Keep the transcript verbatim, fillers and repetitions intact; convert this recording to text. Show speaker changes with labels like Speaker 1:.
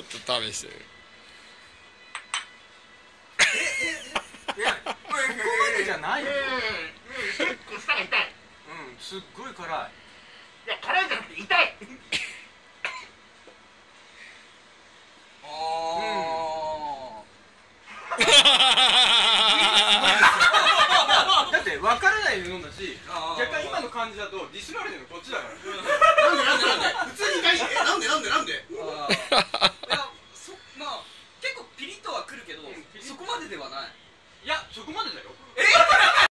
Speaker 1: と試してる。
Speaker 2: いや、ここまでじゃないよ。
Speaker 3: 結構舌が痛い。
Speaker 2: うん、すっごい辛い。
Speaker 3: いや、辛いじゃなくて痛い。
Speaker 4: あ
Speaker 2: だって分からないで飲んだし、逆に今の感じだとディスられてるのこっちだから。
Speaker 4: なんでなんでなんで普通に痛い。え、なんでなんでなんで。
Speaker 5: いや、そまあ結構ピリッとはくるけど、そこまでではない。
Speaker 2: いや、そこまでだよ。
Speaker 5: え